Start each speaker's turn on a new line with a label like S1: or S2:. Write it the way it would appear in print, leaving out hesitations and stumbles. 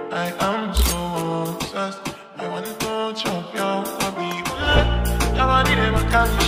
S1: I am so obsessed. I want to chop your body. I want it in my candy.